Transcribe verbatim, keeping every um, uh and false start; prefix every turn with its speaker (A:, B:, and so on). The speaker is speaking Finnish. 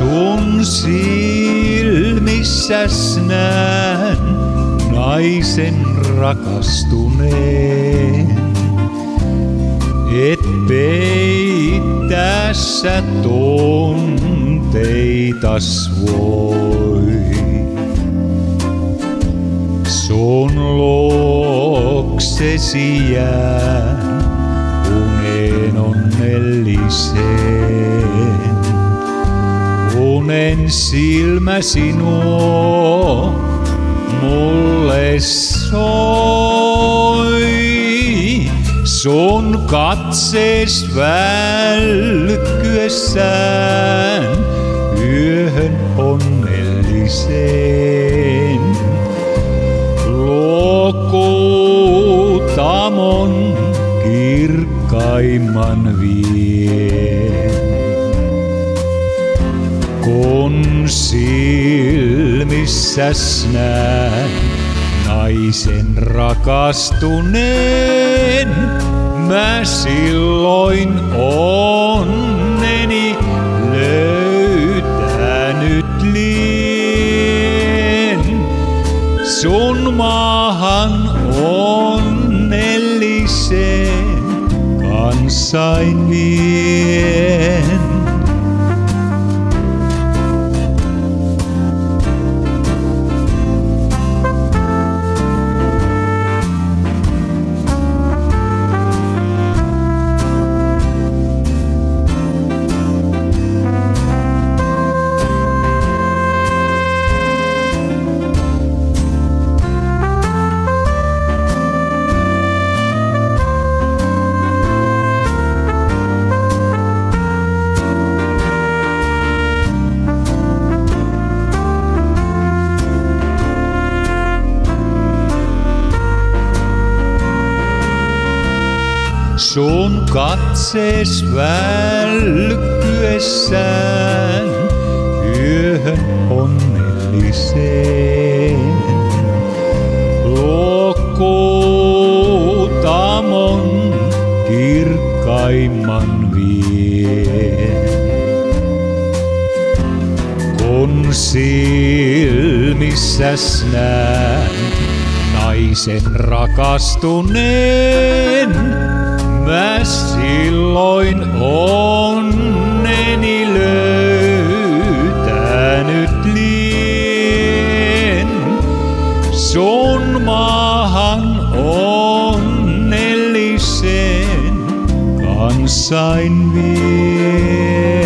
A: Sun silmissäs näen naisen rakastuneen. Et peittässä tunteitas voi. Sun luoksesi jään unen onnelliseen. Unen silmäsi nuo mulle soi. Sun katsees välkkyessään yöhön onnelliseen. Lokutamon kirkkaimman vien. Kun silmissäs näen naisen rakastuneen, mä silloin onneni löytänyt lien. Sun maahan onnelliseen kansain vien. Sun katsees välkkyessään yöhön onnelliseen. Lokutamon kirkkaimman vien. Kun silmissäs näen naisen rakastuneen, mä silloin onneni löytänyt lien. Sun maahan onnelliseen kansain vien.